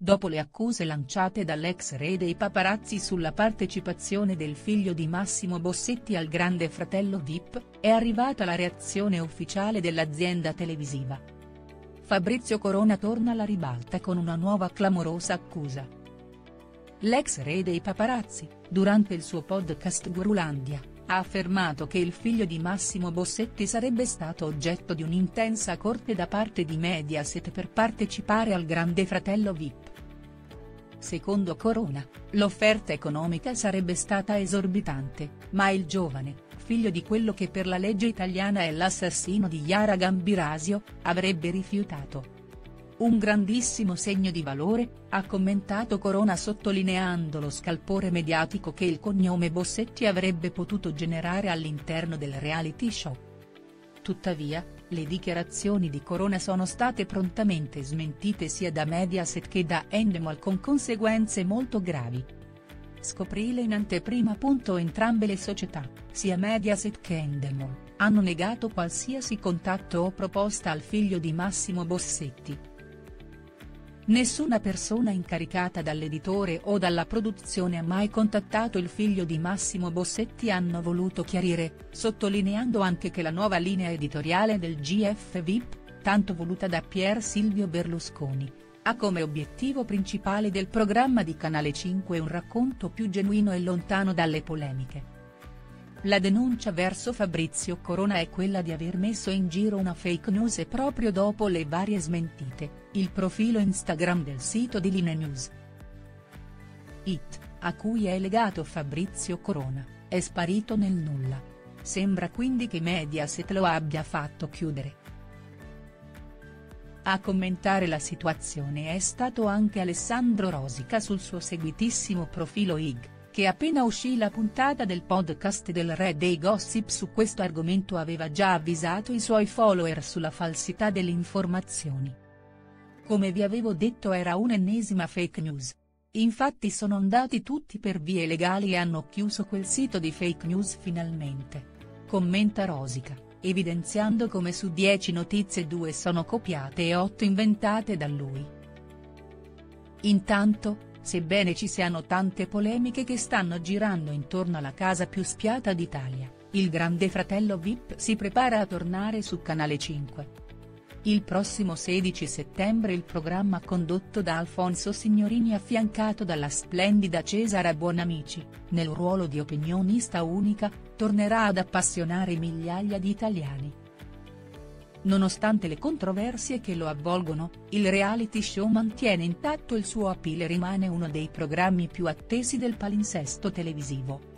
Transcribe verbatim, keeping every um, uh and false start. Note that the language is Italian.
dopo le accuse lanciate dall'ex re dei paparazzi sulla partecipazione del figlio di Massimo Bossetti al Grande Fratello V I P, è arrivata la reazione ufficiale dell'azienda televisiva. Fabrizio Corona torna alla ribalta con una nuova clamorosa accusa. L'ex re dei paparazzi, durante il suo podcast Gurulandia, ha affermato che il figlio di Massimo Bossetti sarebbe stato oggetto di un'intensa corte da parte di Mediaset per partecipare al Grande Fratello V I P. Secondo Corona, l'offerta economica sarebbe stata esorbitante, ma il giovane, figlio di quello che per la legge italiana è l'assassino di Yara Gambirasio, avrebbe rifiutato. Un grandissimo segno di valore, ha commentato Corona sottolineando lo scalpore mediatico che il cognome Bossetti avrebbe potuto generare all'interno del reality show. Tuttavia, le dichiarazioni di Corona sono state prontamente smentite sia da Mediaset che da Endemol con conseguenze molto gravi. Scoprile in anteprima. Entrambe le società, sia Mediaset che Endemol, hanno negato qualsiasi contatto o proposta al figlio di Massimo Bossetti. Nessuna persona incaricata dall'editore o dalla produzione ha mai contattato il figlio di Massimo Bossetti, hanno voluto chiarire, sottolineando anche che la nuova linea editoriale del G F V I P, tanto voluta da Pier Silvio Berlusconi, ha come obiettivo principale del programma di Canale cinque un racconto più genuino e lontano dalle polemiche. La denuncia verso Fabrizio Corona è quella di aver messo in giro una fake news e proprio dopo le varie smentite, il profilo Instagram del sito di Line News It, a cui è legato Fabrizio Corona, è sparito nel nulla. Sembra quindi che Mediaset lo abbia fatto chiudere. A commentare la situazione è stato anche Alessandro Rosica sul suo seguitissimo profilo I G, che appena uscì la puntata del podcast del re dei gossip su questo argomento aveva già avvisato i suoi follower sulla falsità delle informazioni. Come vi avevo detto, era un'ennesima fake news. Infatti sono andati tutti per vie legali e hanno chiuso quel sito di fake news finalmente. Commenta Rosica, evidenziando come su dieci notizie due sono copiate e otto inventate da lui. Intanto, sebbene ci siano tante polemiche che stanno girando intorno alla casa più spiata d'Italia, il Grande Fratello V I P si prepara a tornare su Canale cinque. Il prossimo sedici settembre il programma condotto da Alfonso Signorini affiancato dalla splendida Cesara Buonamici, nel ruolo di opinionista unica, tornerà ad appassionare migliaia di italiani. Nonostante le controversie che lo avvolgono, il reality show mantiene intatto il suo appeal e rimane uno dei programmi più attesi del palinsesto televisivo.